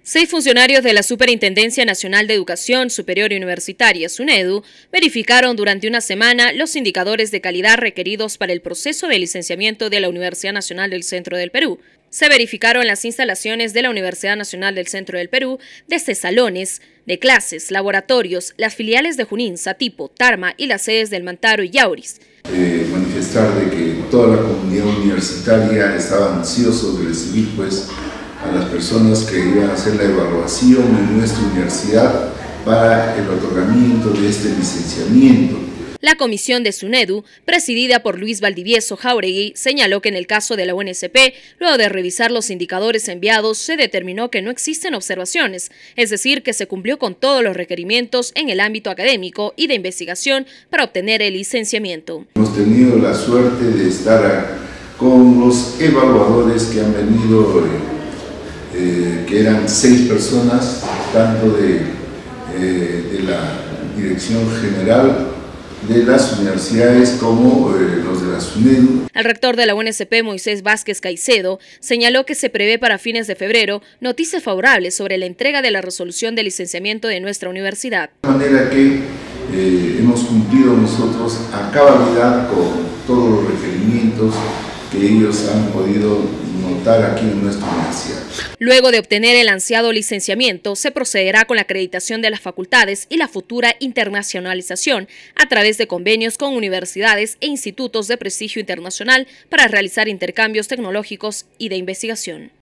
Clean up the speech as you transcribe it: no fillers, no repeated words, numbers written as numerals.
6 funcionarios de la Superintendencia Nacional de Educación Superior y Universitaria, SUNEDU, verificaron durante una semana los indicadores de calidad requeridos para el proceso de licenciamiento de la Universidad Nacional del Centro del Perú. Se verificaron las instalaciones de la Universidad Nacional del Centro del Perú, desde salones de clases, laboratorios, las filiales de Junín, Satipo, Tarma y las sedes del Mantaro y Yauris. Manifestar de que toda la comunidad universitaria estaba ansioso de recibir a las personas que iban a hacer la evaluación en nuestra universidad para el otorgamiento de este licenciamiento. La comisión de SUNEDU, presidida por Luis Valdivieso Jauregui, señaló que en el caso de la UNSP, luego de revisar los indicadores enviados, se determinó que no existen observaciones, es decir, que se cumplió con todos los requerimientos en el ámbito académico y de investigación para obtener el licenciamiento. Hemos tenido la suerte de estar con los evaluadores que han venido, que eran 6 personas, tanto de la Dirección General de las universidades como los de la SUNEDU. El rector de la UNSP, Moisés Vázquez Caicedo, señaló que se prevé para fines de febrero noticias favorables sobre la entrega de la resolución de licenciamiento de nuestra universidad. De manera que hemos cumplido nosotros a cabalidad con todos los requerimientos que ellos han podido notar aquí en nuestra universidad. Luego de obtener el ansiado licenciamiento, se procederá con la acreditación de las facultades y la futura internacionalización a través de convenios con universidades e institutos de prestigio internacional para realizar intercambios tecnológicos y de investigación.